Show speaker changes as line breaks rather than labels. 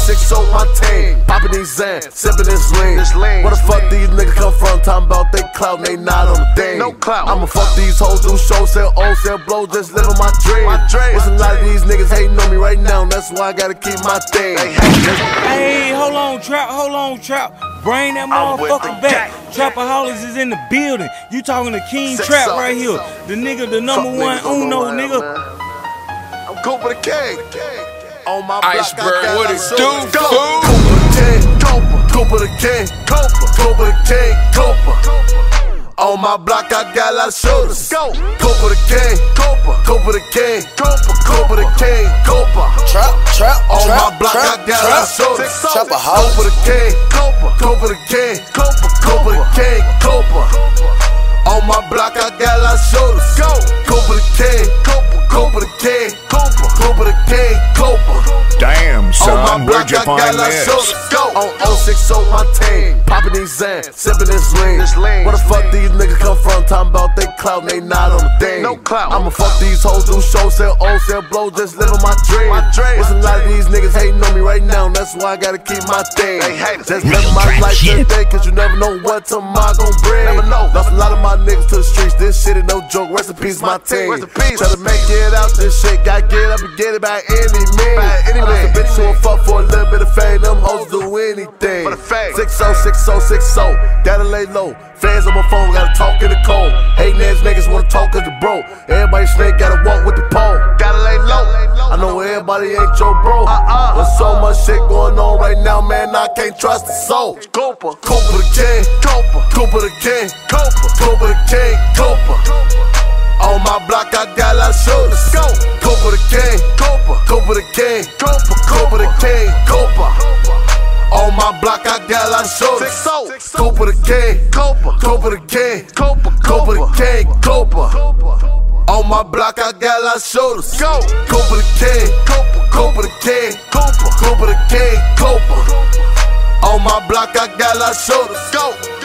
06 on my team. Popping these Zan, sipping this lean. Where the fuck these niggas come from? Talking about they clout, they not on the thing. No clout. I'ma fuck these hoes, do shows, sell old, sell blow, just living my dream. There's a lot of these niggas hating on me right now, that's why I gotta keep my thing.
Hey, hold on, Trap. Bring that motherfucker back. Trapaholics is in the building. You talking to King Trap right here. The nigga, the number one Uno, nigga.
I'm cool for the king. On my
Iceberg, what it do,
go for the king, go for the king, go for the king, go for. On my block, I got a lot of shooters. Go for the king, go for the king, go for the king, go for.
Trap.
On my block, I got a lot of shooters. Go for the king, go for the king, go for the king, go for. On my block, I got a lot of shooters. Go for the king, go for the king, go for the king, go for.
Damn, son, where'd you find this?
On 06 on my team, popping these Zan, sipping this lean. Where the fuck these niggas come from? Talking about they clout, they not on the thing. No clout. I'ma fuck these hoes, do shows, sell old, sell blow, just living my dream. There's a lot of these niggas hating on me right now, that's why I gotta keep my thing. Just living my life today, cause you never know what tomorrow gon' bring. Lost a lot of my niggas to the streets, this shit is no joke. Rest in peace, my team. Try to make it out this shit, gotta get up and get it by any means. A bitch who fuck for a little bit of fame, them hoes do anything. 60, gotta lay low. Fans on my phone, gotta talk in the cold. Hating ass niggas wanna talk cause they broke. Everybody snake, gotta walk with the pole. Gotta lay low. I know everybody ain't your bro. There's so much shit going on right now, man, I can't trust a soul. Go for the king, go for the king, go for the king, go for. On my block, I got a lot of shooters. Go for the king, go for the king, go for the king, go for. On my block, I got a lot of shooters. Go for the king, go for the king, go for the king, go for. On my block, I got a lot of shooters. Go for the king, go for the king, go for the king, go for. On my block, I got a lot of shooters.